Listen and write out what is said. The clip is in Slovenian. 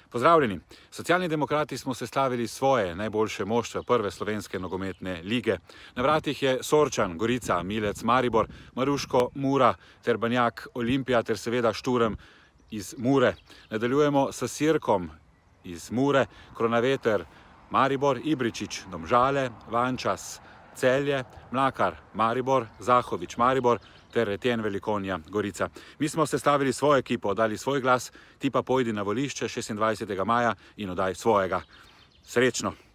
Pozdravljeni. Socialni demokrati smo sestavili svoje najboljše moštve prve slovenske nogometne lige. Na vratih je Sorčan, Gorica, Milec, Maribor, Maruško, Mura, ter Banjak, Olimpija ter seveda Šturm iz Mure. Nadaljujemo s Sirkom iz Mure, Kronaveter, Maribor, Ibričić, Domžale, Vančas, Celje, Mlakar, Maribor, Zahovič, Maribor ter Reten, Velikonja, Gorica. Mi smo sestavili svojo ekipo, dali svoj glas, ti pa pojdi na volišče 26. maja in oddaj svojega. Srečno!